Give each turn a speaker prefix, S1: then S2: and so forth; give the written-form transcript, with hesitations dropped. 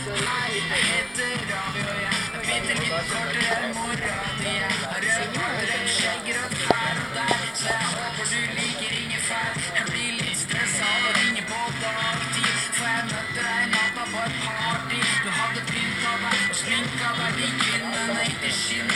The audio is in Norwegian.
S1: Hei, jeg heter Ravi, og jeg er bitte litt kortere enn mora di. Jeg har rødt skjegg, rødt her og der, så jeg håper du liker ingefær. Jeg blir litt stresset av å ringe på dagtid, for jeg møtte deg i natta på et party. Du hadde pyntet deg og sminket deg lik kvinnen, ikke skinn.